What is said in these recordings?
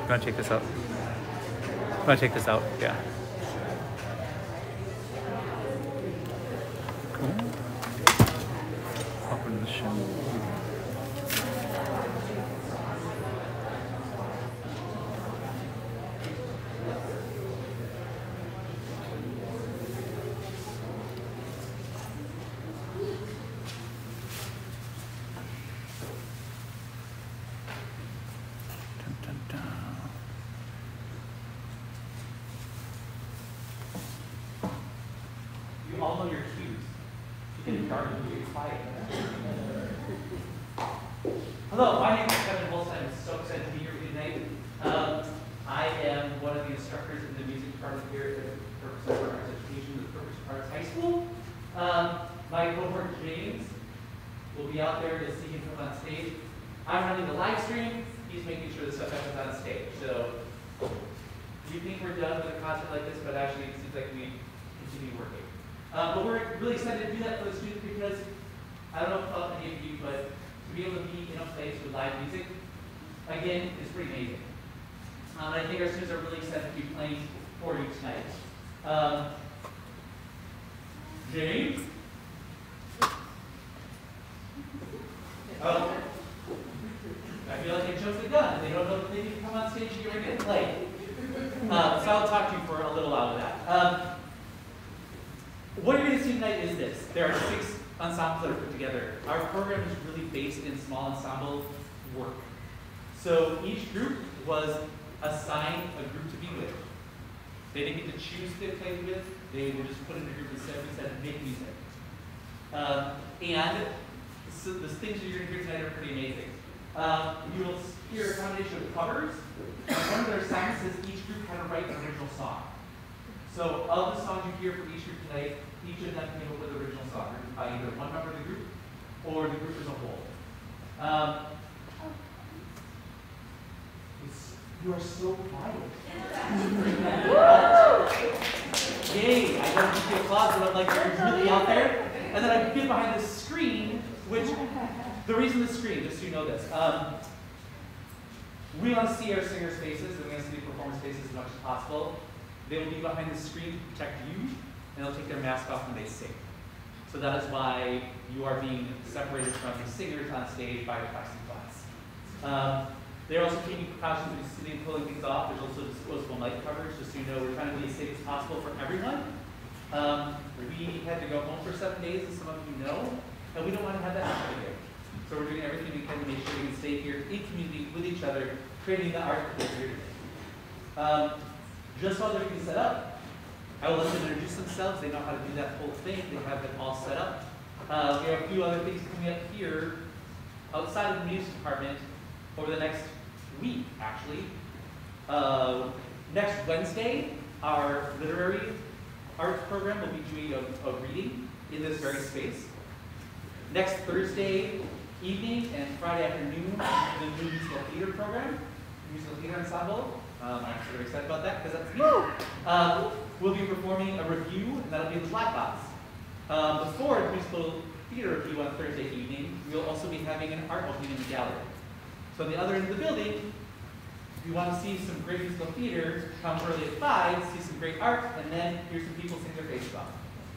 want to take this out? You want to take this out? Yeah. Cool. Open the show. You all know your cues. You can start and be quiet. Hello, my name is Kevin Holst. I'm so excited to be here with you tonight. I am one of the instructors in the music department here at the Perpich Center for Arts Education at the Perpich Arts High School. My cohort James will be out there. You'll see him come on stage. I'm running the live stream. He's making sure the stuff happens on stage. So you think we're done with a concert like this, but actually it seems like we continue working. But we're really excited to do that for the students because I don't know about any of you, but to be able to be in a place with live music, again, is pretty amazing. And I think our students are really excited to be playing for you tonight. James? Oh. I feel like I jumped the gun. They don't know that they need to come on stage and get ready to play. So I'll talk to you for a little while with that. What you're going to see tonight is this. There are 6 ensembles that are put together. Our program is really based in small ensemble work. So each group was assigned a group to be with. They didn't get to choose who they played with. They were just put in a group and said, make music. And so the things that you're going to hear tonight are pretty amazing. You will hear a combination of covers. One of their assignments is each group had to write an original song. So of the songs you hear from each group tonight, each of them came up with an original song written by either one member of the group or the group as a whole. You are so quiet. Yay! I don't get the applause, but I'm like, you're really out there. And then I get behind the screen, which, the reason the screen, just so you know this, we want to see our singers' faces, and we want to see the performers' faces as much as possible. They will be behind the screen to protect you, and they'll take their mask off when they sing. So that is why you are being separated from the singers on stage by a plexiglass. They're also taking precautions when sitting and pulling things off. There's also disposable mic covers, just so you know we're trying to be as safe as possible for everyone. We had to go home for 7 days, as some of you know, and we don't want to have that happen again. So we're doing everything we can to make sure we can stay here in community with each other, creating the art that we're here today. Just while they're being set up, I will let them introduce themselves. They know how to do that whole thing. They have it all set up. We have a few other things coming up here outside of the music department over the next week, actually. Next Wednesday, our literary arts program will be doing a reading in this very space. Next Thursday evening and Friday afternoon, the new musical theater program, musical theater ensemble. I'm sort of excited about that because that's me. We'll be performing a review, and that'll be in the Black Box. Before the musical theater review on Thursday evening, we'll also be having an art opening in the gallery. So on the other end of the building, if you want to see some great musical theater, come early at 5, see some great art, and then hear some people sing their faces off.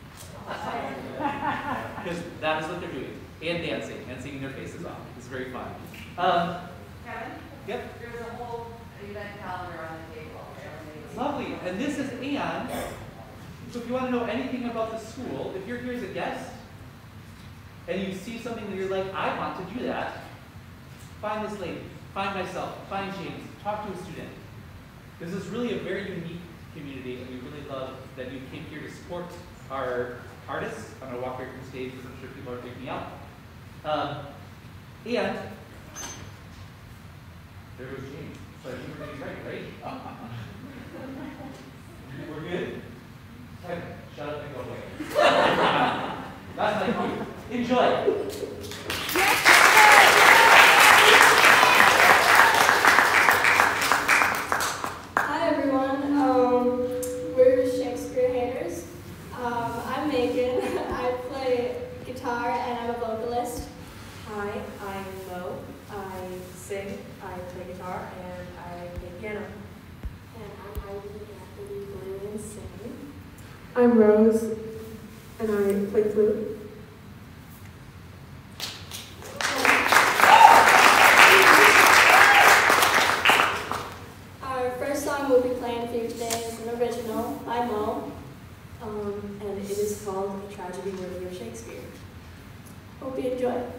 Because that is what they're doing. And dancing, and singing their faces off. It's very fun. Kevin? Yep. There's a whole event calendar on the table. Lovely. And this is Anne. So if you want to know anything about the school, if you're here as a guest, and you see something that you're like, I want to do that, find this lady, find myself, find James, talk to a student. This is really a very unique community, and we really love that you came here to support our artists. I'm going to walk right from stage because I'm sure people are freaking out. And there goes James. So I think we're going to be right? We're good? Kevin, shut up and go away. That's like you. Enjoy. Hi everyone. We're Shakespeare haters. I'm Megan. I play guitar and I'm a vocalist. Hi, I'm Mo. I sing, I play guitar, and I play piano. And I'm Heidi, and I play the ukulele and sing. I'm Rose, and I play flute. Our first song we'll be playing for you today is an original by Mo. And it is called A Tragedy Worthy of Shakespeare. Hope you enjoy it.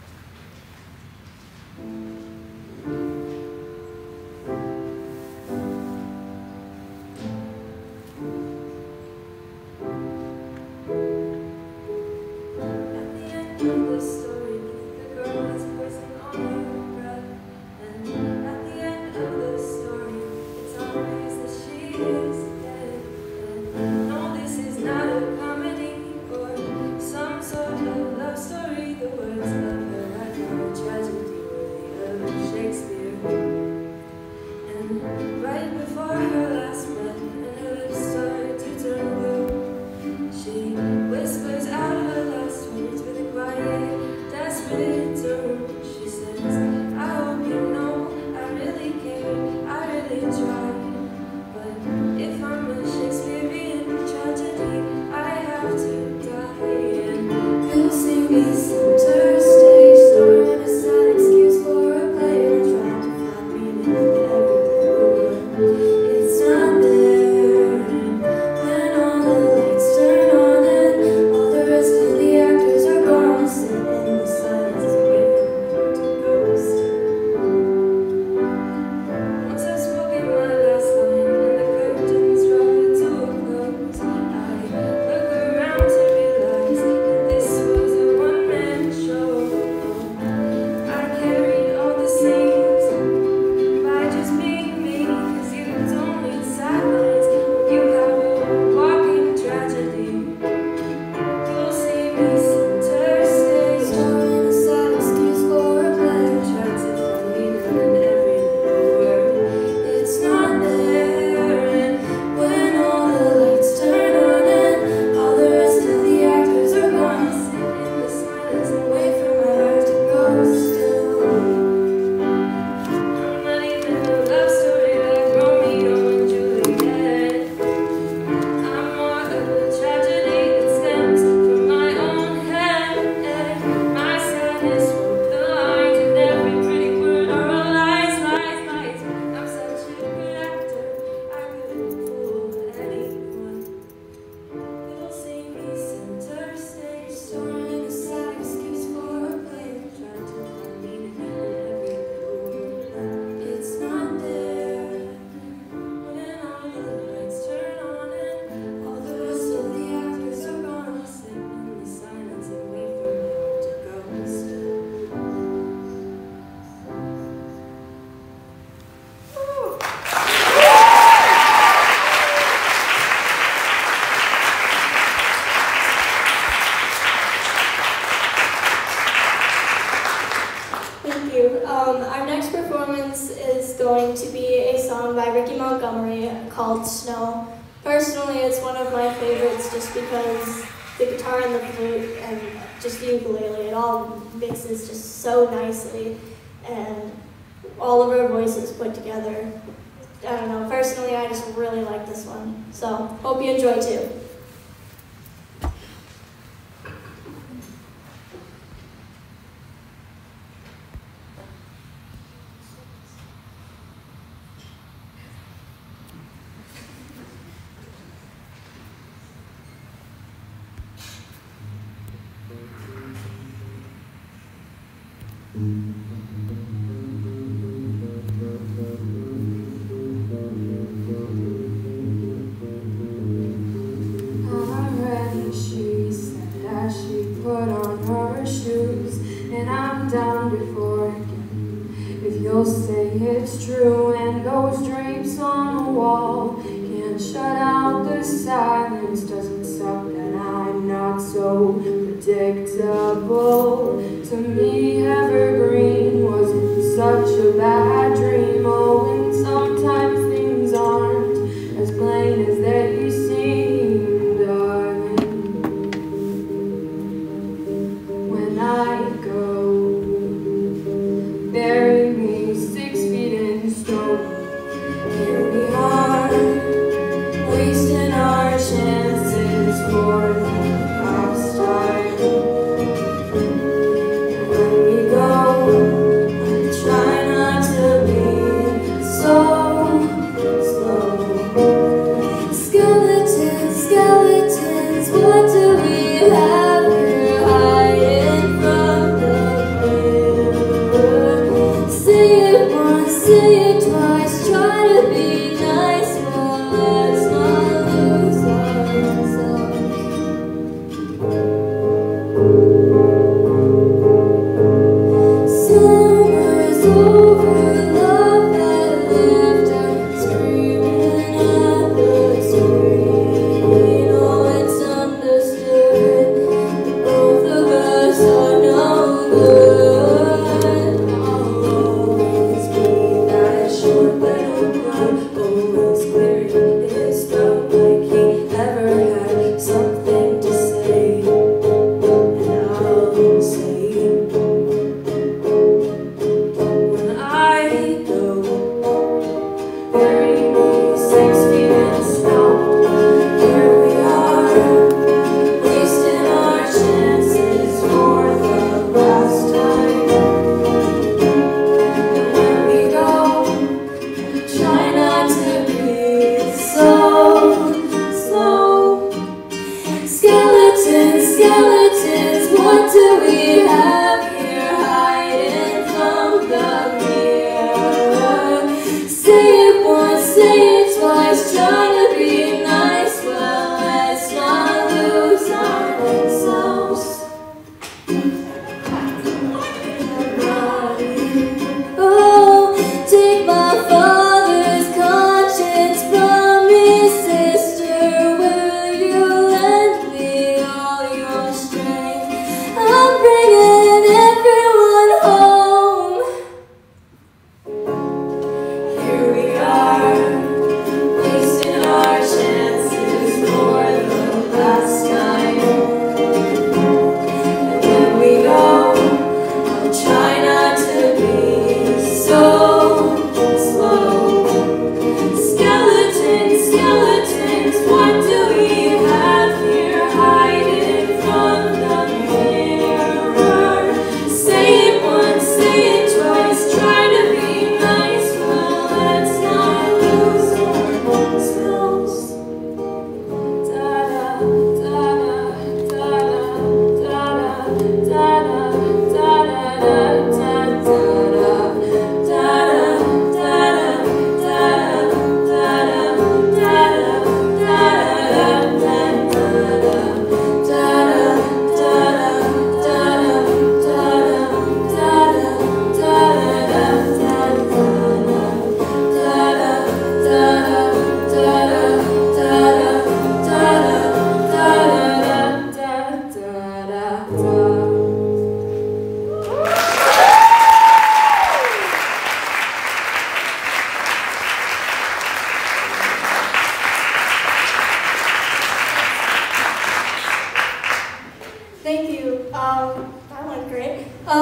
Our next performance is going to be a song by Ricky Montgomery called Snow. Personally, it's one of my favorites just because the guitar and the flute and just the ukulele, it all mixes just so nicely, and all of our voices put together. I don't know, personally I just really like this one, so hope you enjoy too. I'm ready, she said as she put on her shoes, and I'm down before again. If you'll say it's true, and those drapes on the wall can't shut out the silence, doesn't suck that I'm not so predictable. To me, evergreen wasn't such a bad dream. Oh, and sometimes things aren't as plain as they seem, darling. When I go, bury me skeletons, what do we have here hiding from the mirror? Say it once, say it twice, trying to be nice. Well, let's not lose ourselves. Oh, take my father's conscience from me, sister. Will you lend me all your strength? I'm bringing everyone home. Here we are, wasting our chances for the last time. And when we go, I'll try not to be so slow. Skeletons, skeletons, what do we have here hiding from the mirror? Say it once, say it twice, try to be nice. Well, let's not lose ourselves. Da-da, da-da, da-da, da-da, da-da, Thank you. That went great.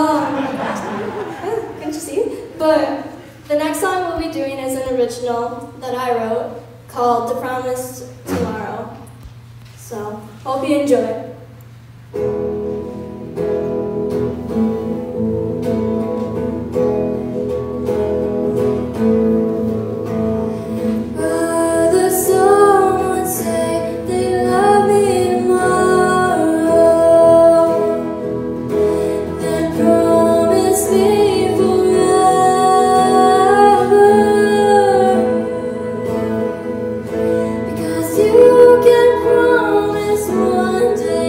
Good to see. But the next song we'll be doing is an original that I wrote called "The Promised Tomorrow." So hope you enjoy. Brother, someone say they love me tomorrow, then promise me forever, because you can promise one day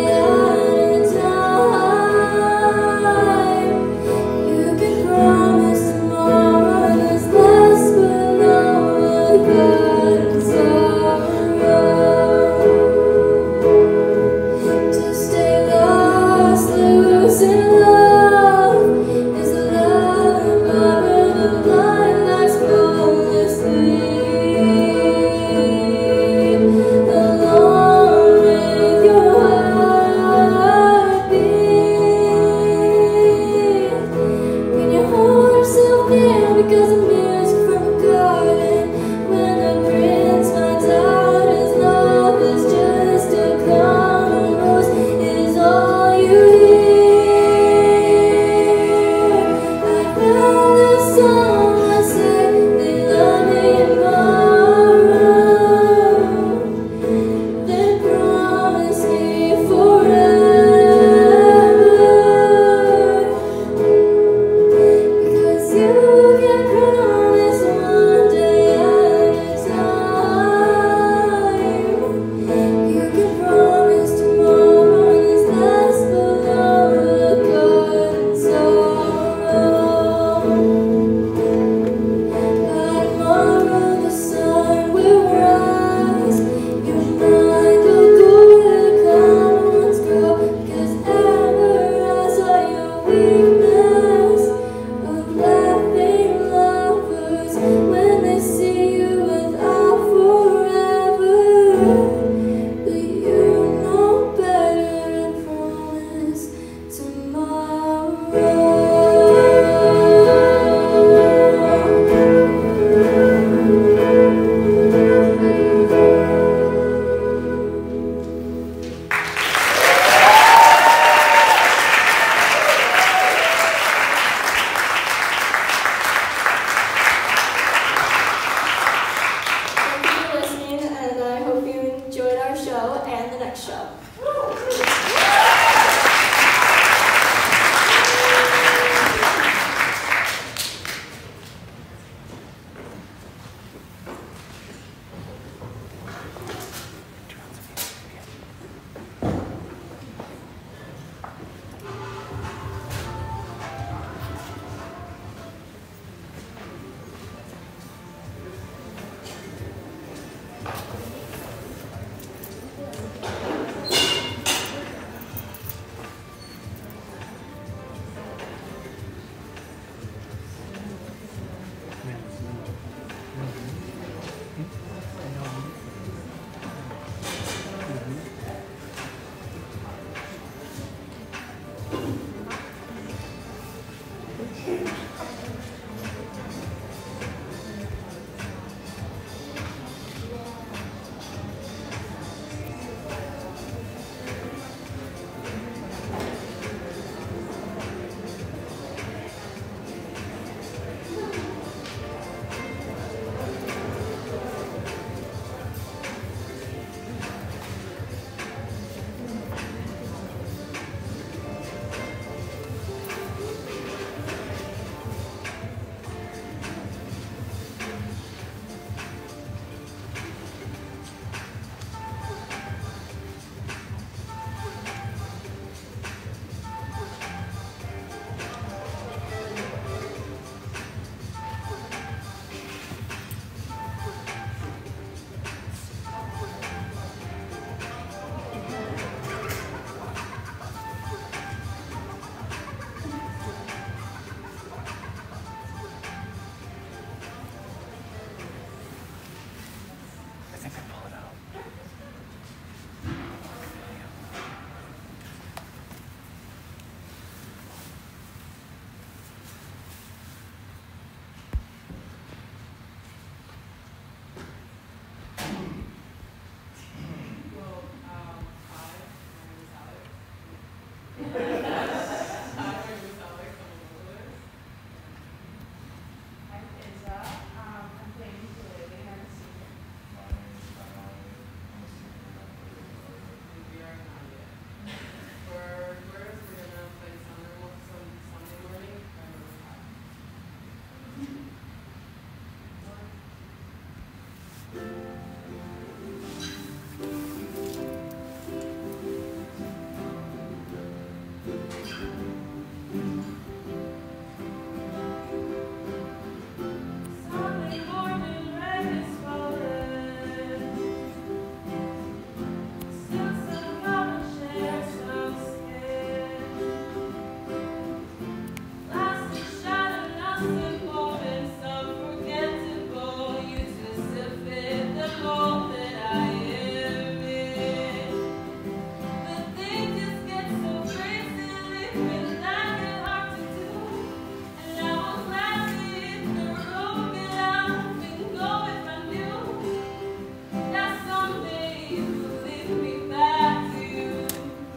I'm Kenza. I'm playing ukulele and I'm a singer. We are not yet. For first, we're gonna play some Sunday morning by Maroon 5. Sunday morning rain is falling. Still some gonna share some skin. Plastic shattered, nothing moments unforgettable. You just to fit the mold that I am in. But things just get so crazy, living that get hard to do. And I was gladly hit the road, get out and go if I knew that someday you would lead me back to you.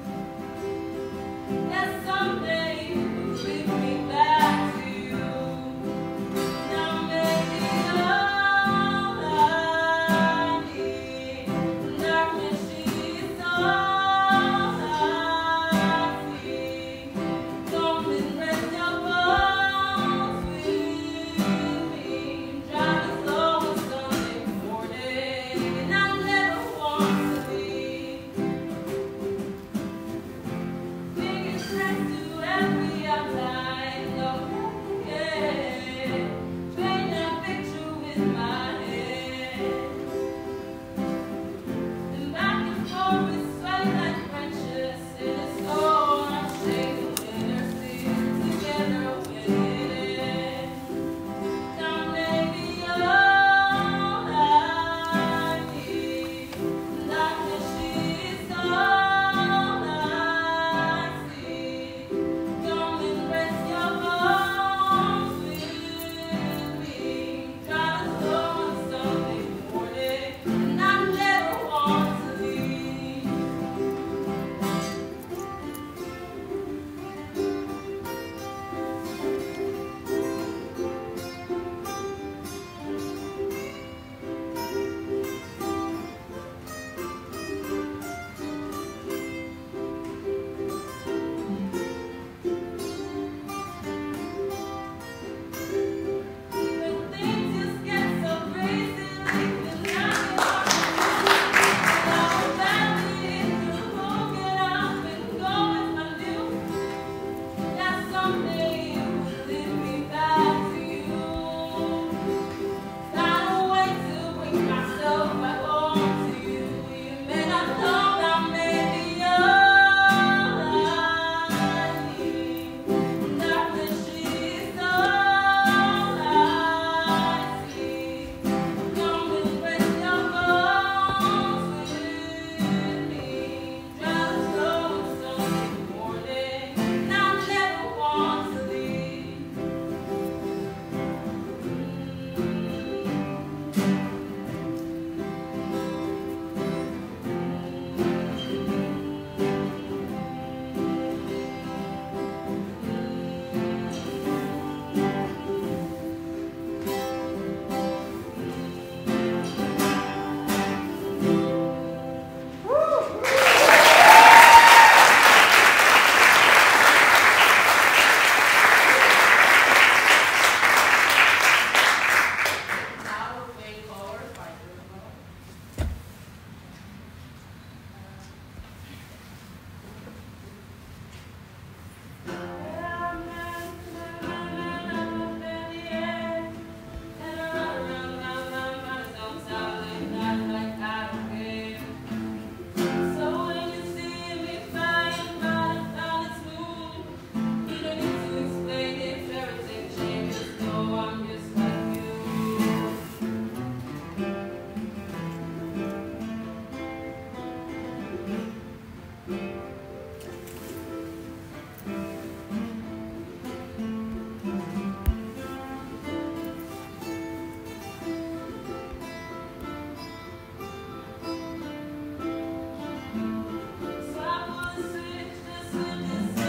That someday you would lead me back to you. Now maybe all I need, darkness is all I see. Come and rest your bones with me. Drive as slow as Sunday morning, and I never want to leave. Biggest thanks to every outline, yeah. Paint that picture with my head. And back and forth with sweat and friendships in a storm. I'm shaking when they're still together when it ends. Now maybe all I need, darkness is all I see. Come and rest your bones with me. Drive as slow on Sunday morning, and I never want to leave. When things just get so crazy, leaving that get hard to do. And I was badly hit the road, get up and go if I knew that someday you would lead me back to you. Find a way to bring myself back home to you. You may not know that maybe all I need, darkness is all I see. Come and rest your bones with me. Drive slow on Sunday morning, and I never want to leave. Now we're playing Colors by Bruno. So when you see me flying by the planet's moon, you don't need to explain if everything changes. No, I'm just like you. So I pull the switch, the switch is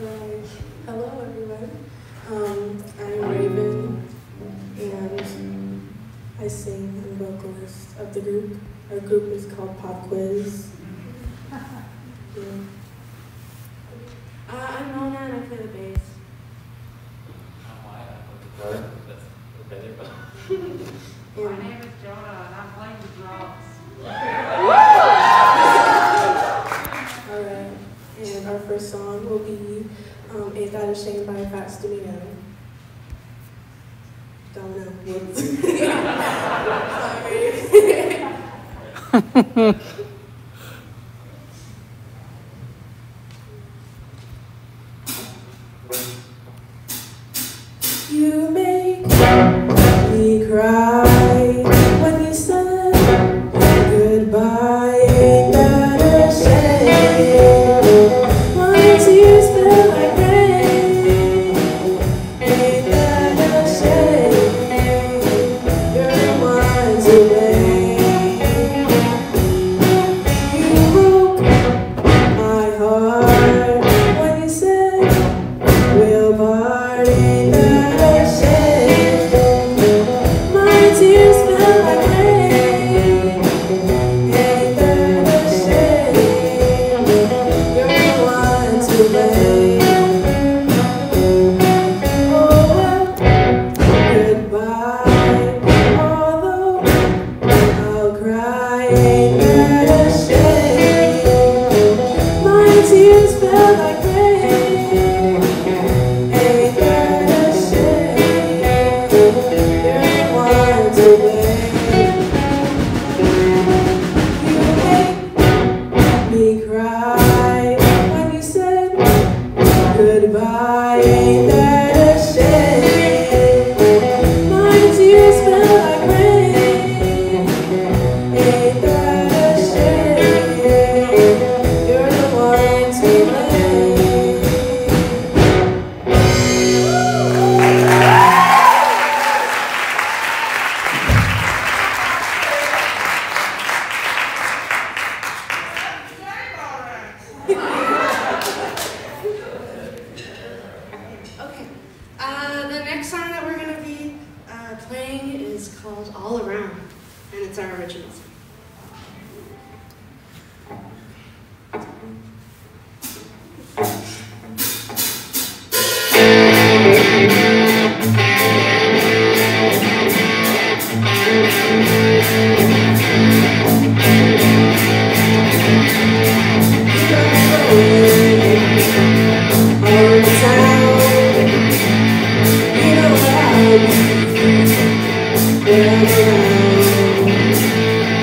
Alright. Hello, everyone. I'm Raven, and I sing and vocalist of the group. Our group is called Pop Quiz. Yeah. I'm Mona, and I play the bass. Okay, there you go. My name is Jonah, and I'm playing the drums. Alright, and our first song will be Ain't That a Shame by Fats Domino. Don't know. Whoops. Sorry. You make me cry when you said goodbye. Ain't that a shame? My tears feel like rain. Ain't that a shame? You're the one to blame. You broke my heart when you said we'll part. Ain't that a shame? My tears feel like rain. Ain't that a shame? You're the one to blame. Oh well, goodbye. Although I'll cry. Ain't that a shame? My tears feel like rain. Ain't that a shame? You're the one to blame. You make me cry when you said goodbye. Ain't that a shame? My tears feel like rain. Ain't that a shame? You're the one to blame. Okay. The next song that we're going to be playing is called All Around, and it's our original song. All around,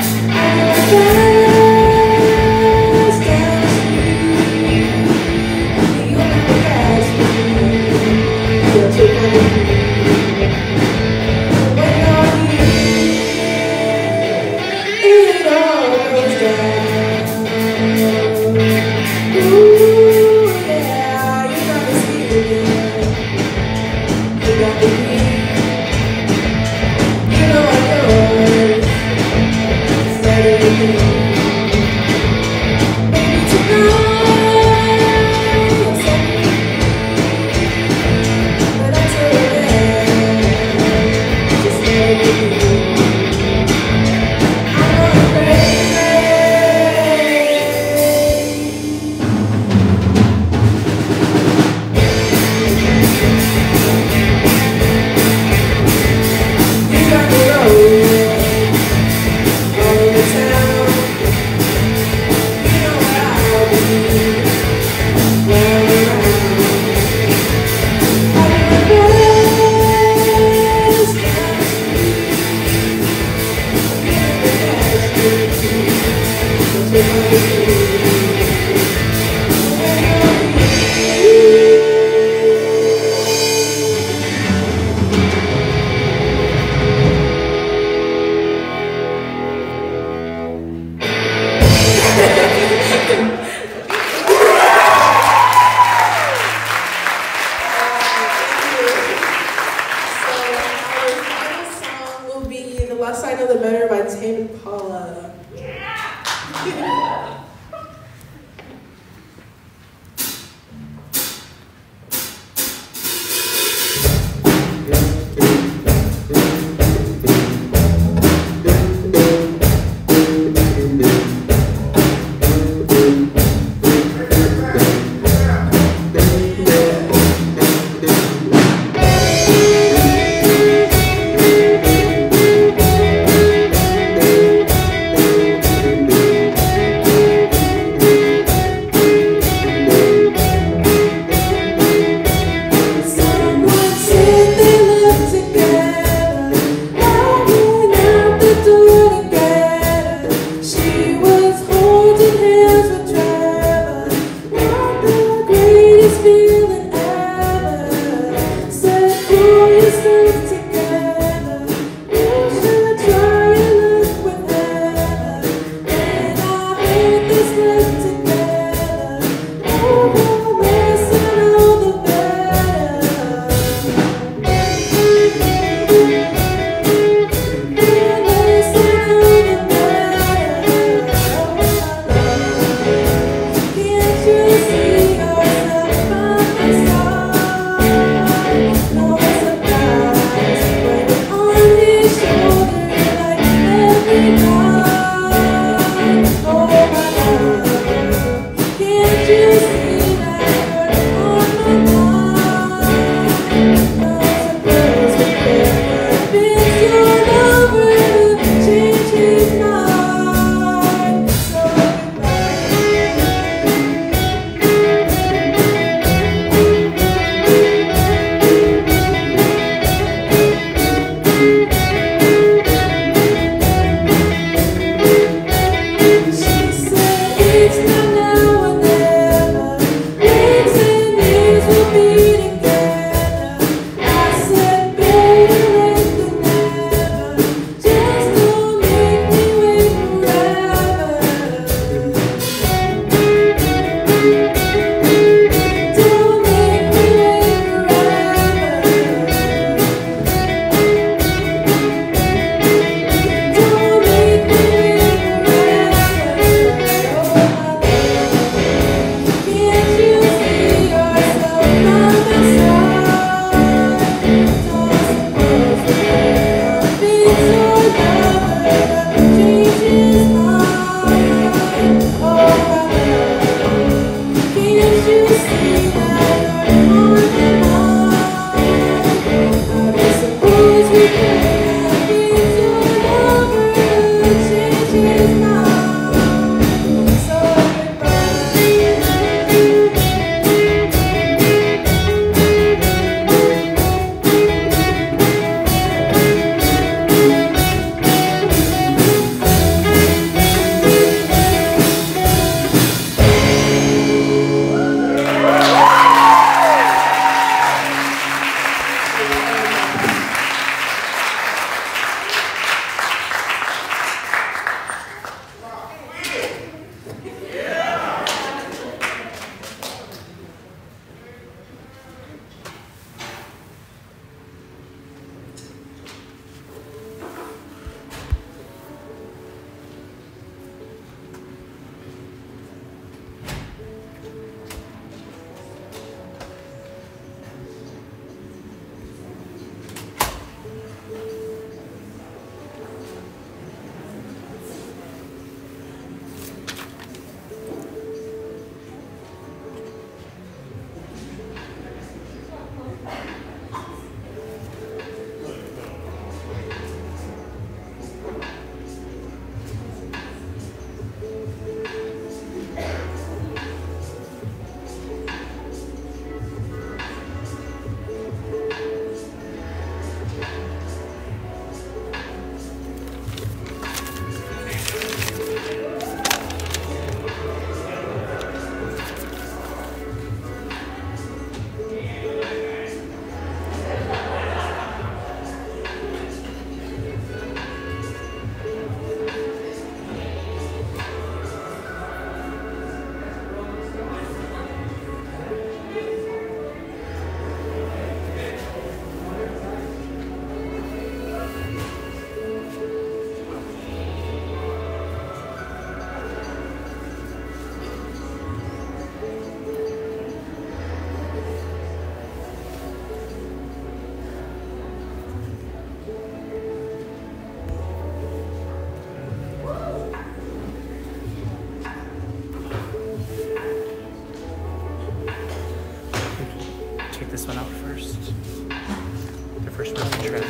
check this one out first. The first person track.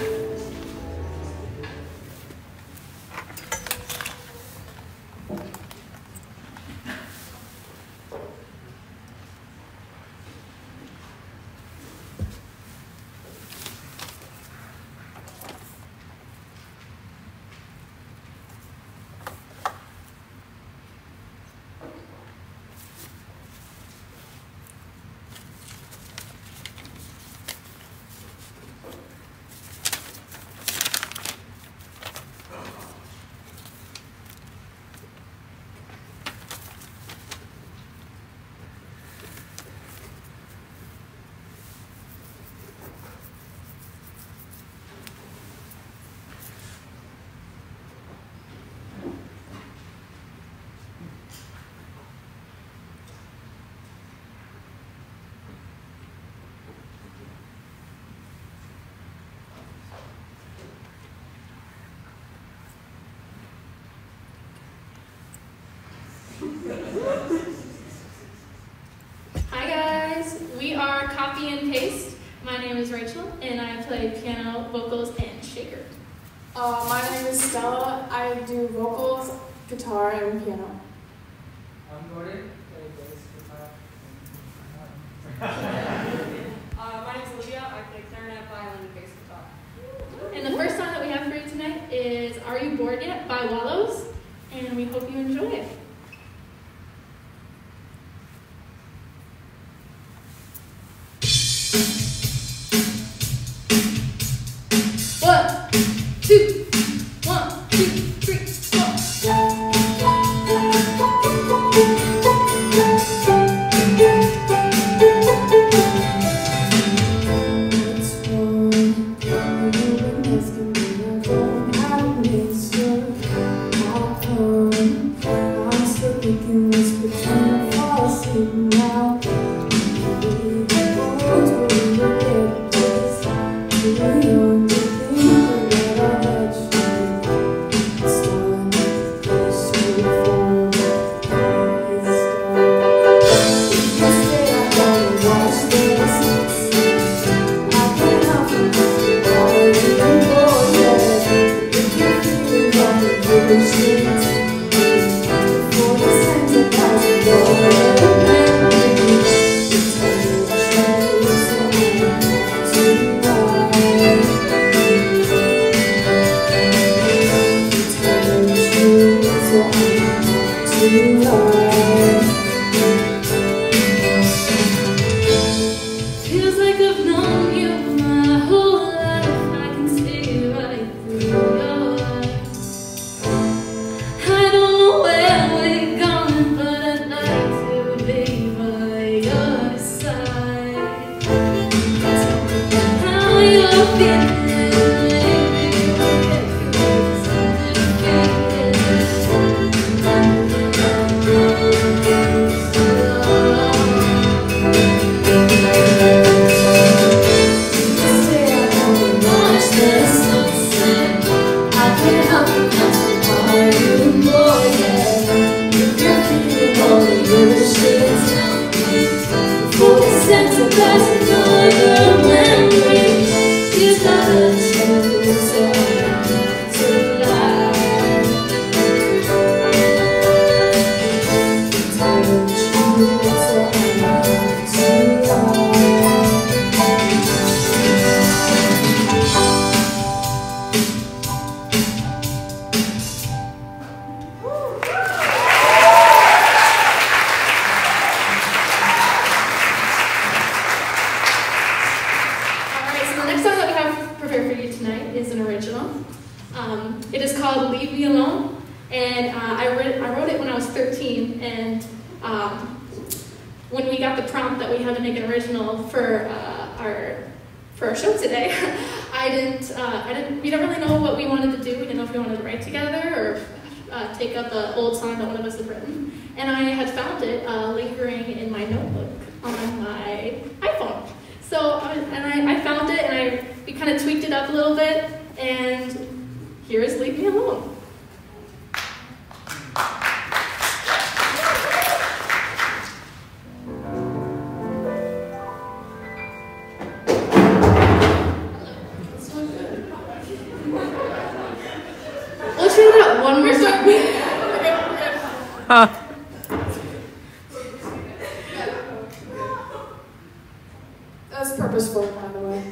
Hi guys, we are Copy and Paste. My name is Rachel and I play piano, vocals, and shaker. My name is Stella. I do vocals, guitar, and piano. I'm Gordon, play bass, guitar, My name's Olivia. I play clarinet, violin, and bass guitar. And the first song that we have for you tonight is Are You Bored Yet by Wallows, and we hope you enjoy it. One, two, 1, 2, 3, 4. Feels like I've known you my whole life. I can see right through your eyes. I don't know where we're going, but I'd like to be by your side. How you're feeling, maybe we'll get through something It is called Leave Me Alone, and I wrote it when I was 13, and when we got the prompt that we had to make an original for our show today, we didn't really know what we wanted to do. We didn't know if we wanted to write together or take up an old song that one of us had written, and I had found it lingering in my notebook on my iPhone. So I found it, and we kind of tweaked it up a little bit, and here is Leave Me Alone. one more time. That's purposeful, by the way.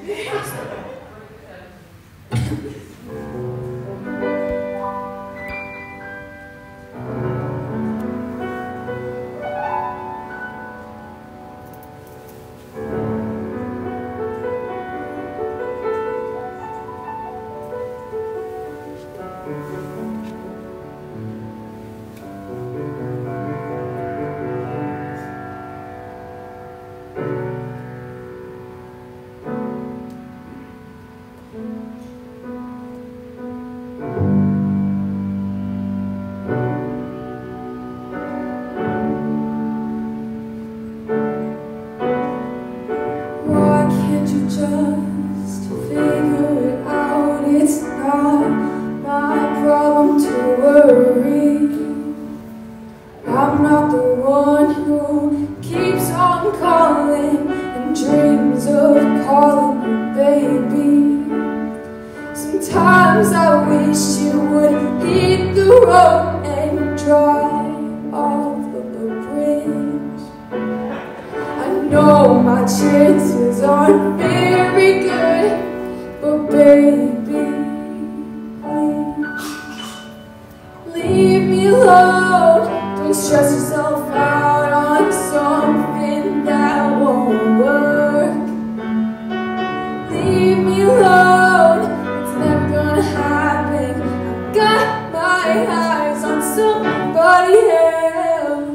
Why can't you just figure it out? It's not my problem to worry. I'm not the one who keeps on calling and dreams of calling you baby. Sometimes I wish you would hit the road and drive off of the bridge. I know my chances aren't very good, but baby, please leave me alone. Don't stress yourself out on something that won't work. Leave me alone, it's never gonna happen. I've got my eyes on somebody else.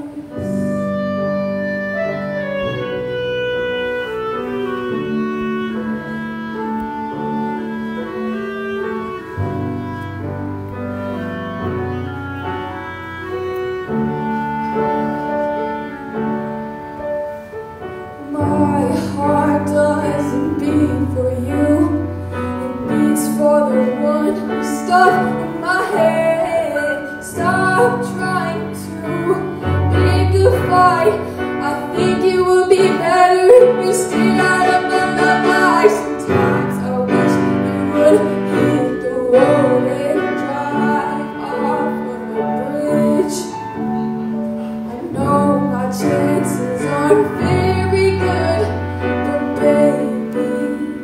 My heart doesn't beat for you, it beats for the one who's stuck in my head. Stop trying to pick a fight. I think it would be better if you stayed out of my life. Sometimes I wish you would hit the road and drive off of the bridge. I know my chances aren't very good, but baby,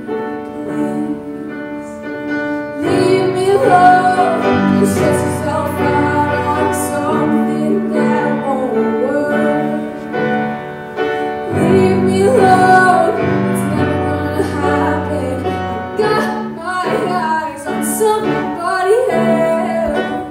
please leave me alone. Don't stress yourself out on something that won't work. Leave me alone, it's never gonna happen. I got my eyes on somebody else.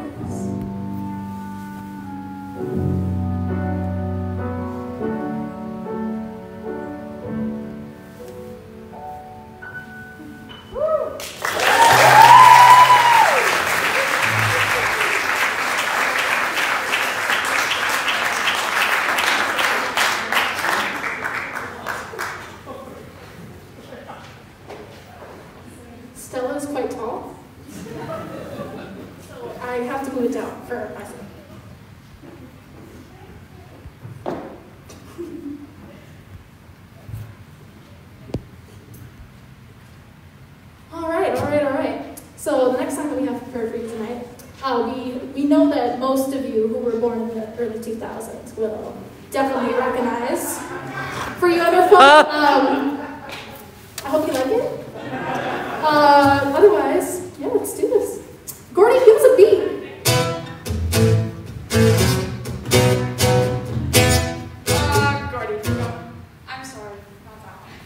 Stella is quite tall, so I have to move it down for my sake. All right. So the next song that we have for Perpich tonight, we know that most of you who were born in the early 2000s will definitely recognize. For you other folks, I hope you like it. Otherwise, yeah, let's do this. Gordy, give us a beat. Gordy, I'm sorry, not that one.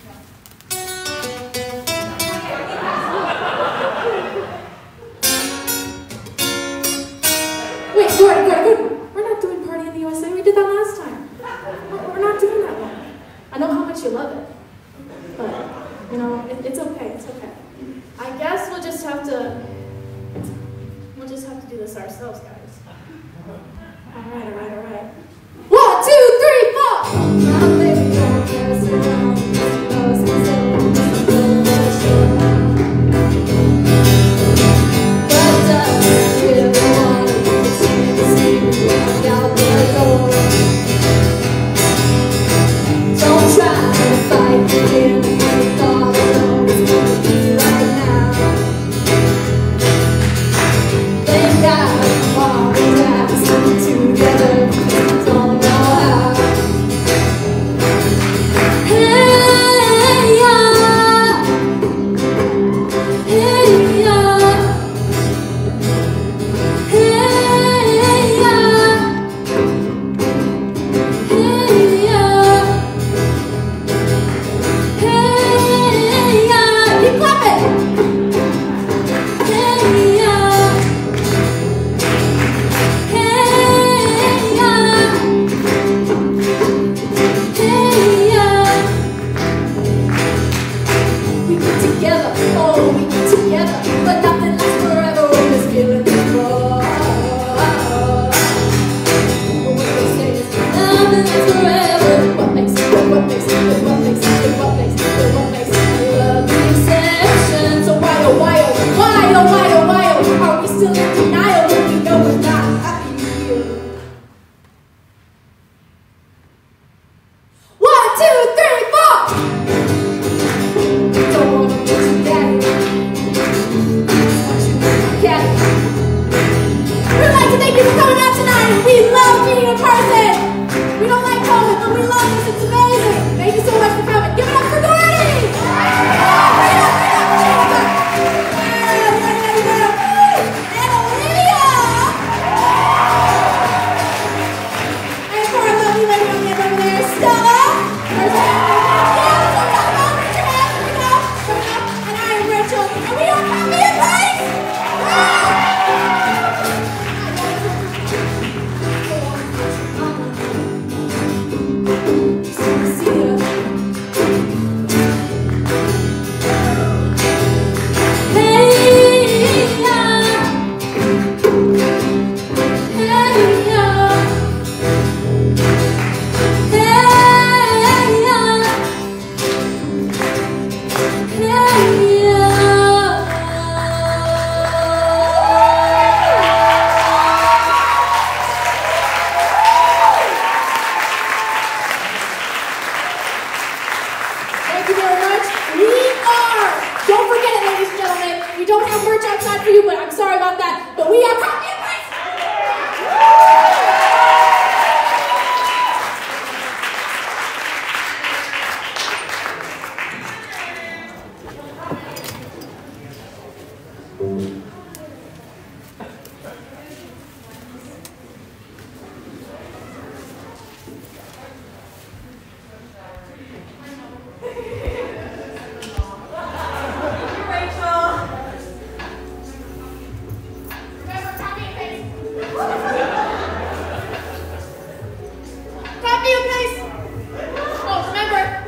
Wait, Gordy. We're not doing Party in the USA. We did that last time. We're not doing that one. I know how much you love it, but you know it's okay. It's okay. I guess we'll just have to do this ourselves, guys. All right. 1, 2, 3, 4. Now, baby, don't mess around. But does really want to see me walk out the door. Don't try to fight him. It's all alone. It's gonna be right now. Thank God. together. Oh, we get together, but nothing lasts forever when this feeling is wrong. But what they say is nothing lasts forever. What makes it good? What makes it good? What makes it good? What makes it good? What makes it good? Love the exception. So why oh why oh why oh why oh why oh are we still in denial when we know we're not happy here? 1, 2, 3, 4. Don't wanna be too bad. Yeah. We'd like to thank you for coming out tonight. We love being in person. We don't like COVID, but we love this. It's amazing. Thank you so much for coming. Give it up for Gordy! And Olivia! And for our lovely lady on the end over there, Stella. And I am Rachel. And we are happy and nice! Thank you very much. Don't forget it, ladies and gentlemen, we don't have merch outside for you, but I'm sorry about that, but we are happy and nice. Copy and paste. Oh, remember.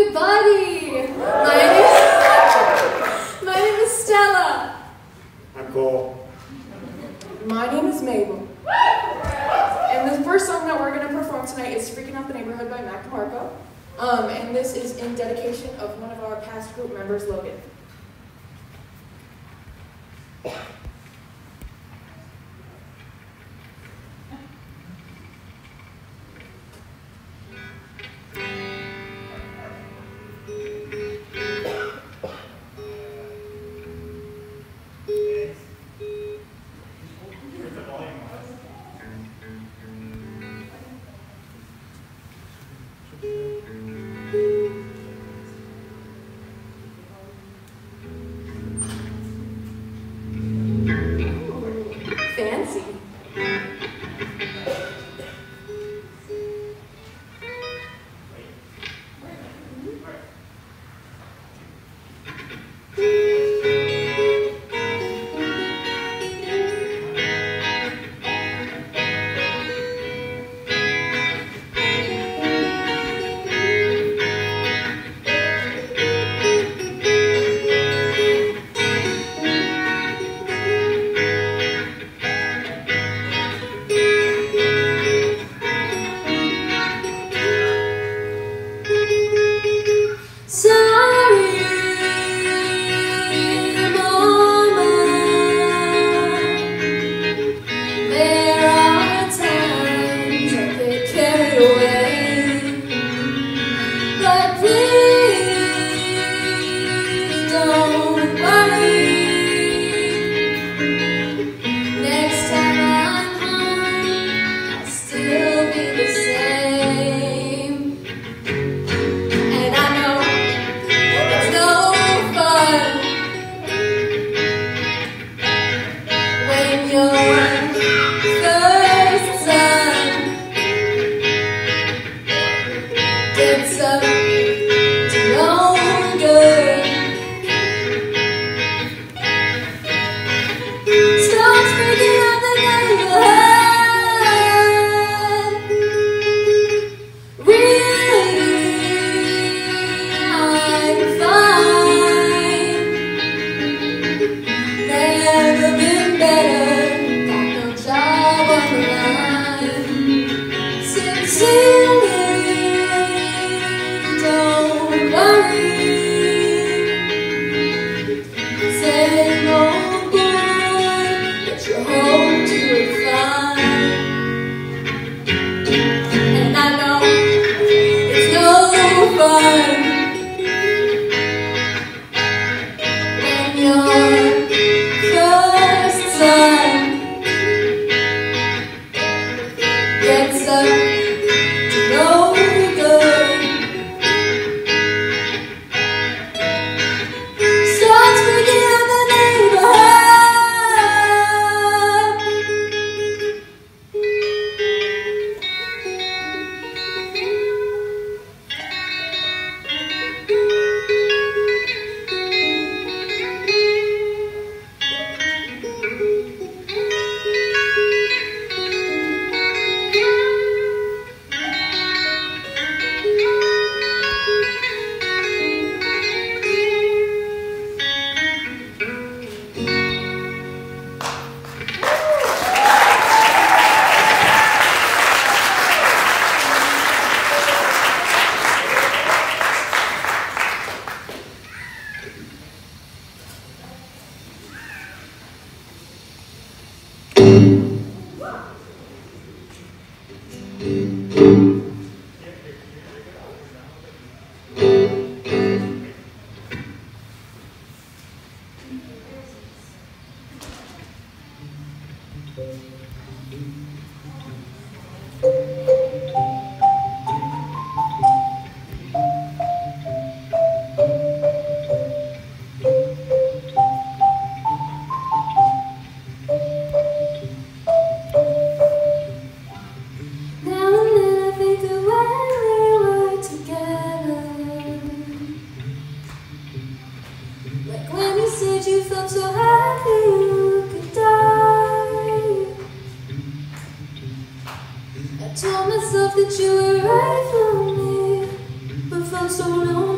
everybody! My name is Stella. I'm Nicole. My name is Mabel. And the first song that we're going to perform tonight is Freaking Out the Neighborhood by Mac DeMarco. And this is in dedication of one of our past group members, Logan. Fancy.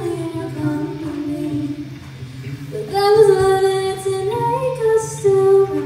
That was love and tonight, 'cause still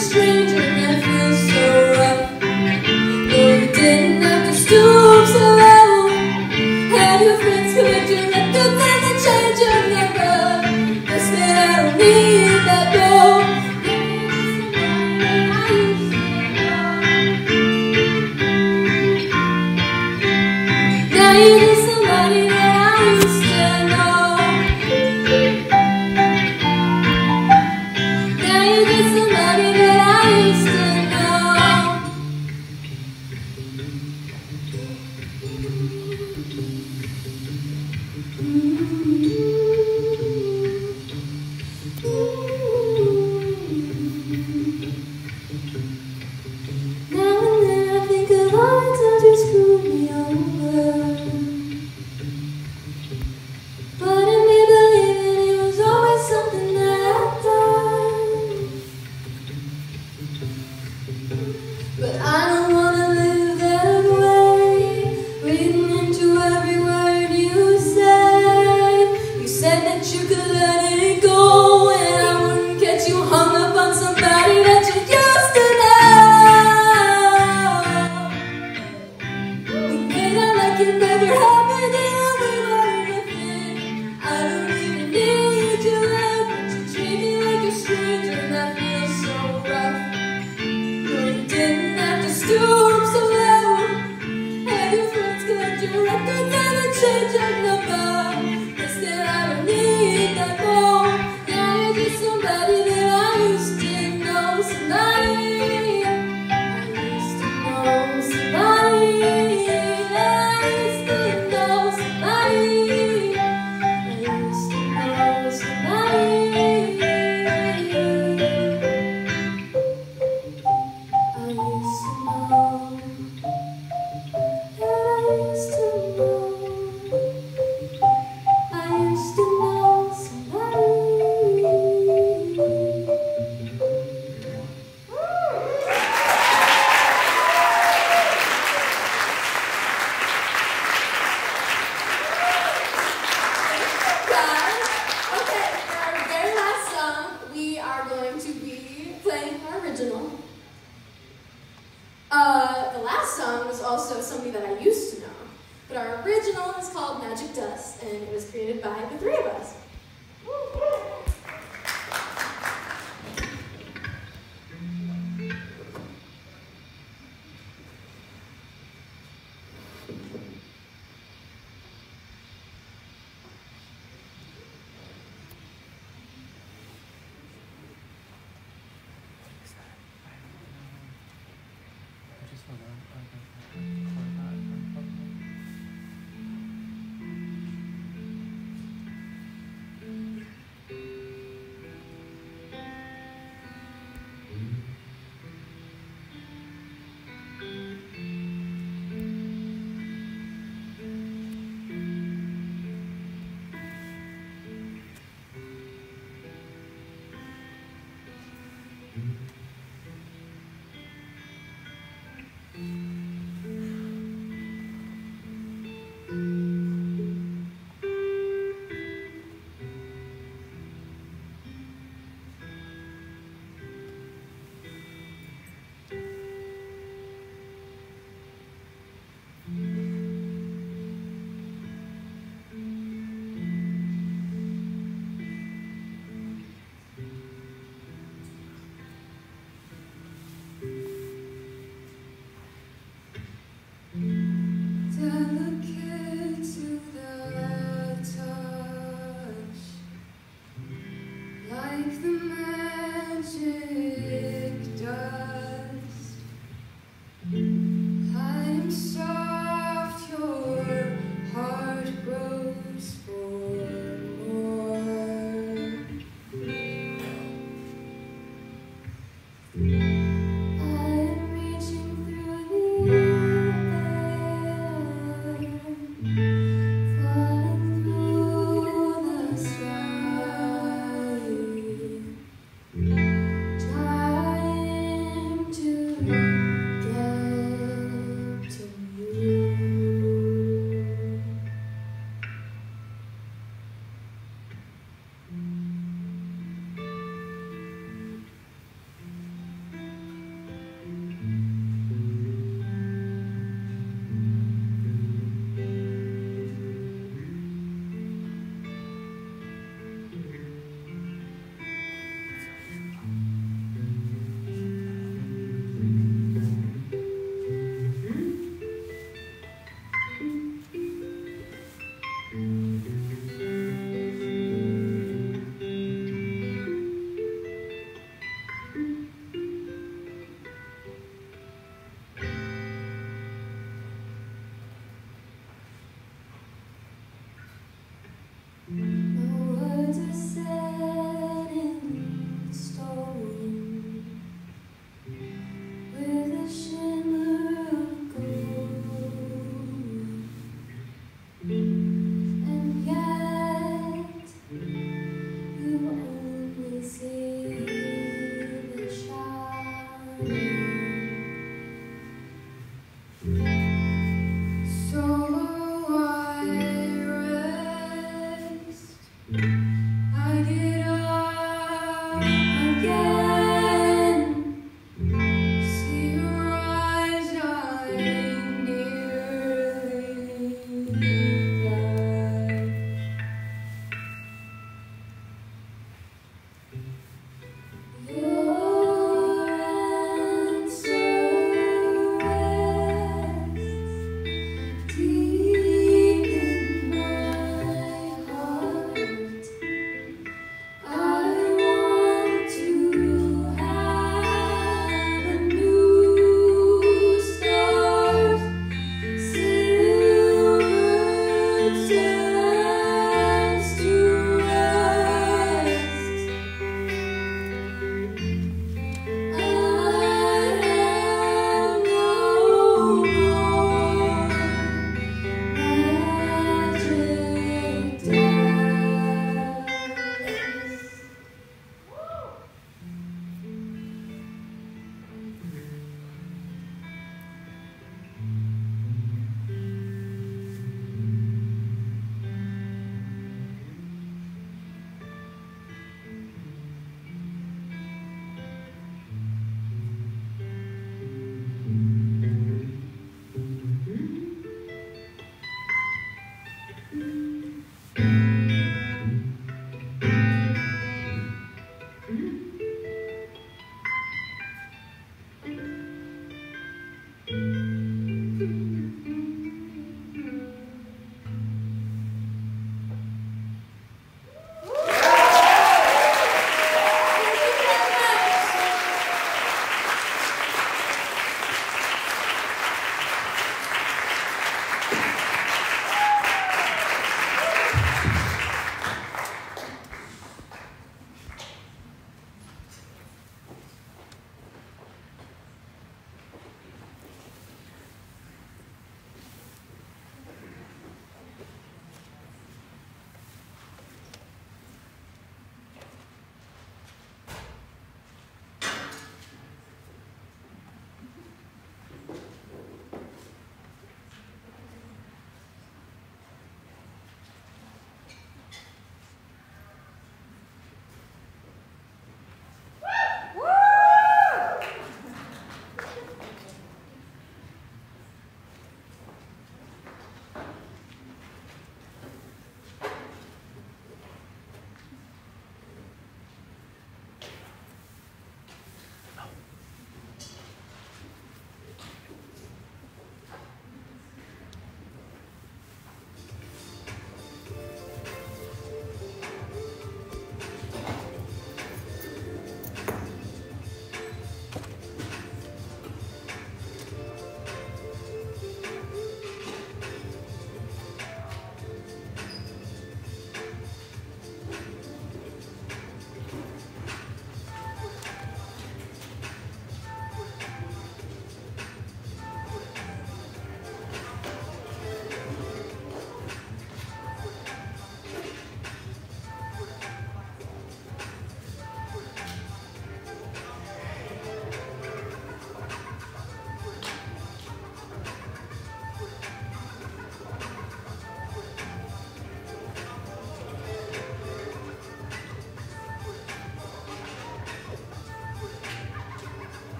stranger that feels so rough. No, you didn't have to stoop so low. Have your friends collect your records and then change your number. Guess that I don't need that though. Now you're just somebody that I used to know. Now you're just somebody that I used to know. Now and then I think of all the times you screwed me over, but in me believing it was always something that I'd done. But I don't wanna live that way, reading into every word you said. You said that you could let it go, and I wouldn't get you hung up on somebody that you used to know. We made out like it never happened, and we were nothing. I don't even need your love, but you treat me like a stranger, and that feels so rough. No, you didn't have to stoop so low. Have your friends collect your records and then change your number. Guess that I don't need that more. Now you're just somebody that I used to know. Somebody I used to know. Somebody that I used to know. Somebody I used to know. Somebody I used to know. I used to know. I used to know somebody. Guys, okay, for our very last song, we are going to be playing our original. The last song was also somebody that I used to know, but our original is called Magic Dust, and it was created by the three of us.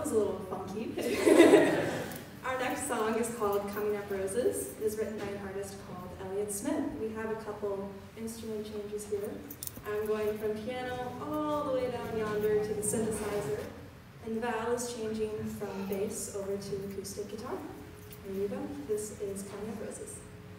was a little funky. Our next song is called Coming Up Roses. It is written by an artist called Elliott Smith. We have a couple instrument changes here. I'm going from piano all the way down yonder to the synthesizer, and Val is changing from bass over to acoustic guitar. Here you go. This is Coming Up Roses.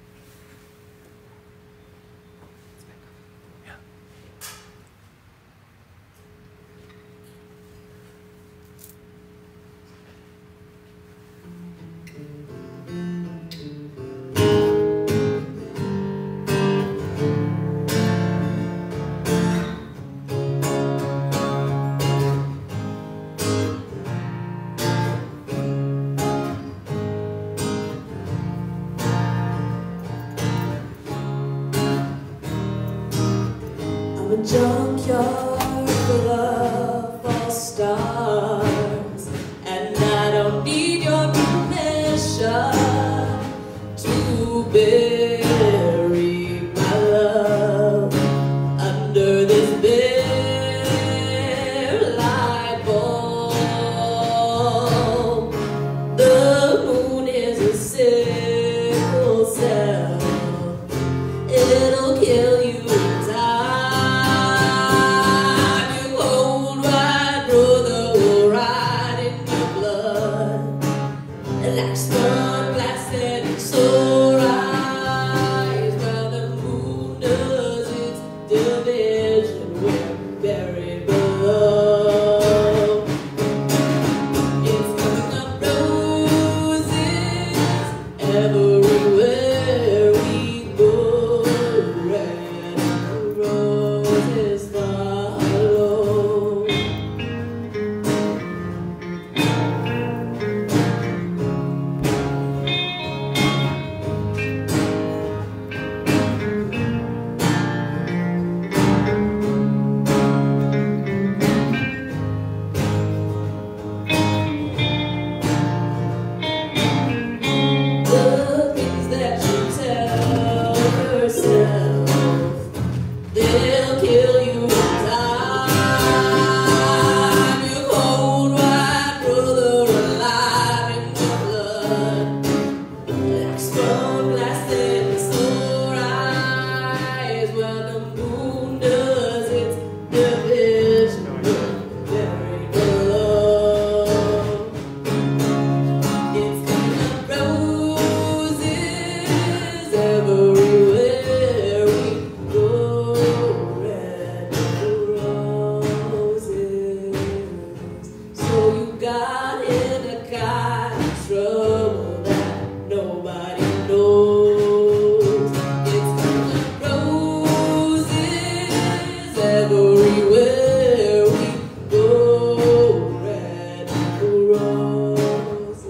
I'm a junkyard full of false stars, and I don't need your permission to bury my love under this bare light bulb. The moon is a sickle cell, it'll kill you in time. Like sun blasted sore eyes, while the moon does its division, we're buried below. It's coming up roses everywhere we go, red roses follow. They'll kill you in time. Your cold white brother alive in your blood, like storm blasted sore eyes, while the moon does its division, buried below. It's coming up roses everywhere we go. So you got in a kind of trouble that nobody knows. It's coming up roses everywhere we go, red roses.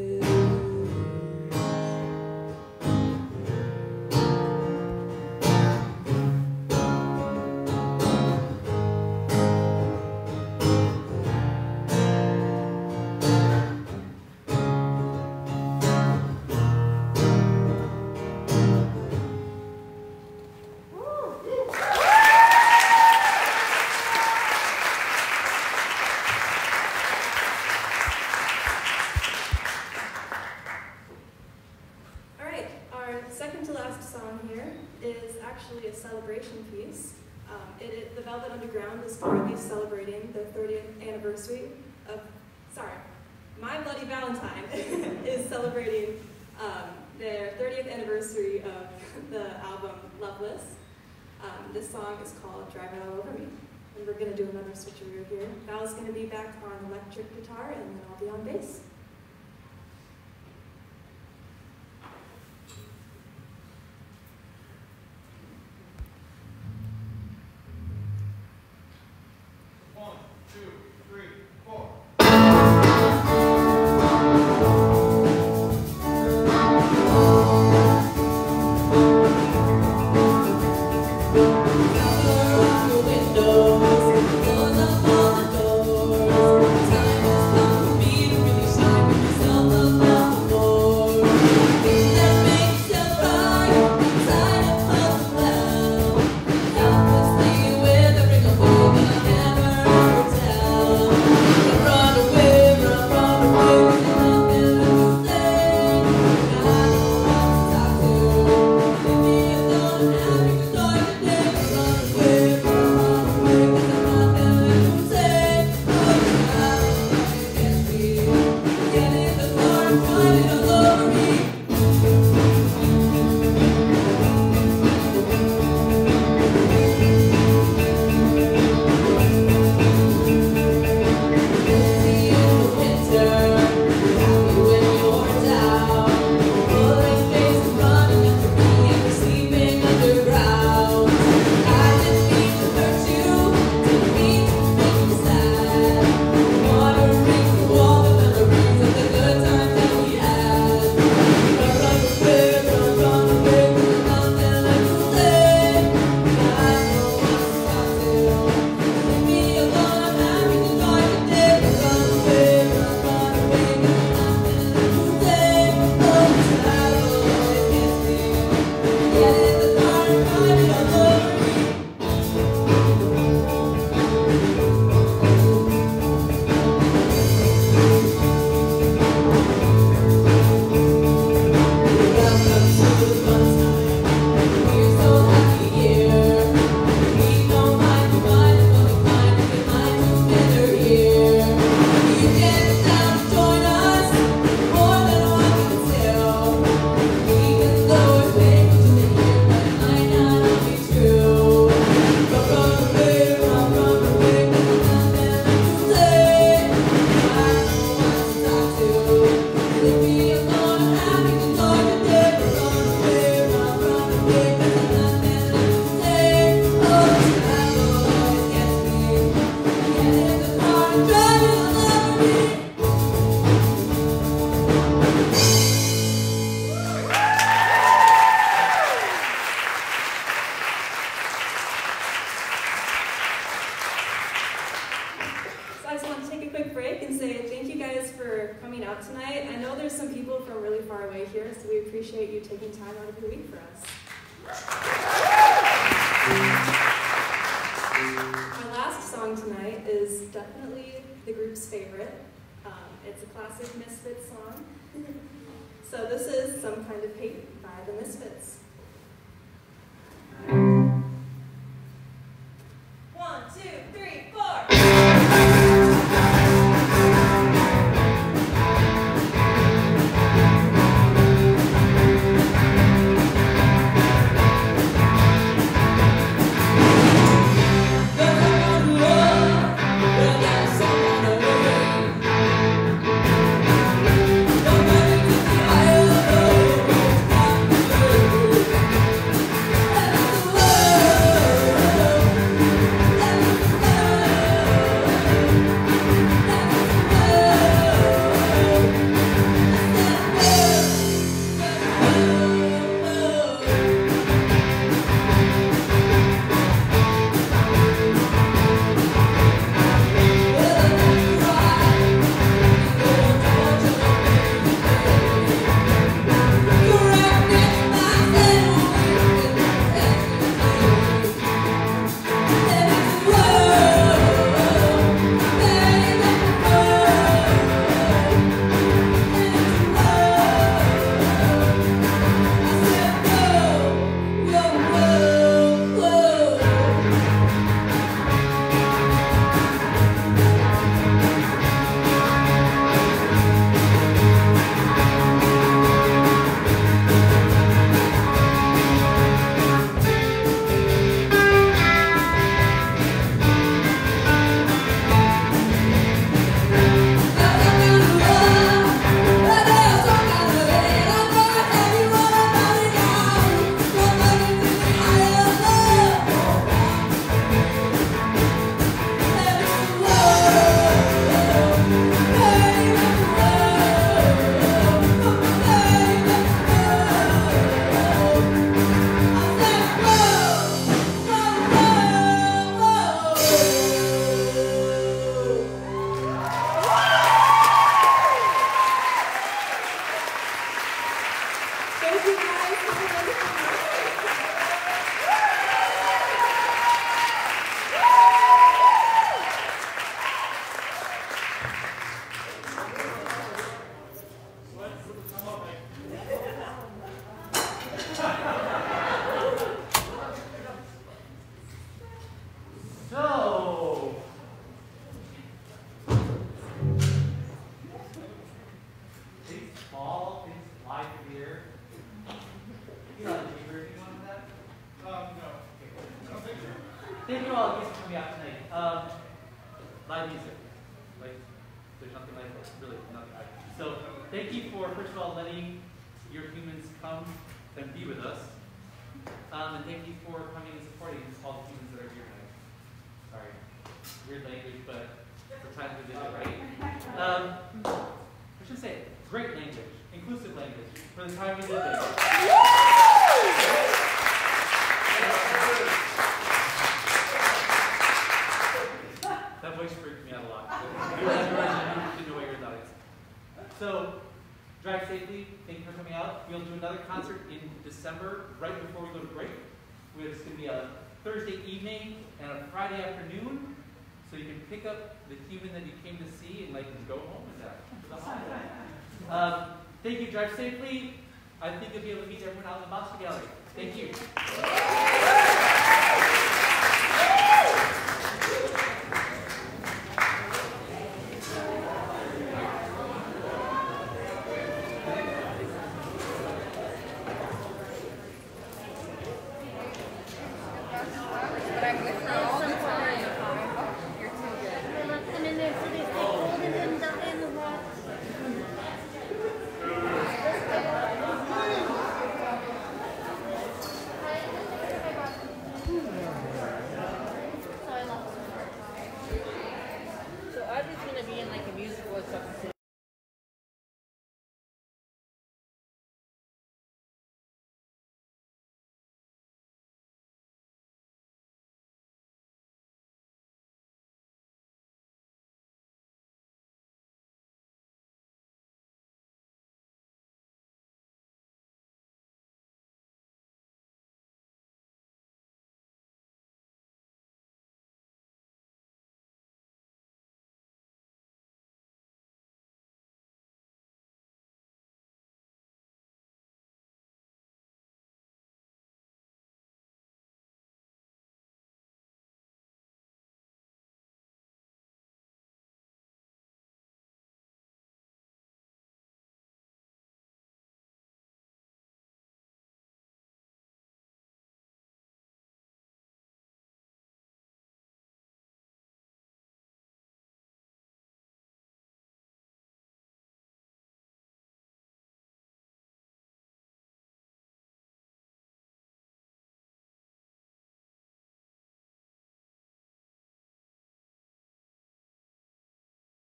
Alright, our second to last song here is actually a celebration piece. The Velvet Underground is currently celebrating their 30th anniversary of, My Bloody Valentine is celebrating their 30th anniversary of the album Loveless. This song is called Drive It All Over Me. And we're going to do another switcheroo here. Val's going to be back on electric guitar, and then I'll be on bass. Windows, close up all the doors. Time has come for me to really shine. coming out tonight. I know there's some people from really far away here, so we appreciate you taking time out of your week for us. Our last song tonight is definitely the group's favorite. It's a classic Misfits song. So this is Some Kind of Hate by the Misfits. 1, 2, 3, 4. Thank you all again for coming out tonight. Live music. Like, there's nothing like it. Really, nothing like it. So, thank you for, first of all, letting your humans come and be with us. And thank you for coming and supporting all the humans that are here tonight. Sorry. Weird language, but we're trying to do it right. I should say, great language. Inclusive language. For the time we live in. That voice freaked me out a lot. You didn't know what your thoughts. So, drive safely. Thank you for coming out. We'll do another concert in December, right before we go to break. It's going to be a Thursday evening and a Friday afternoon, so you can pick up the human that you came to see and like go home with that. Thank you. Drive safely. I think you'll be able to meet everyone out in the Monster Gallery. Thank you.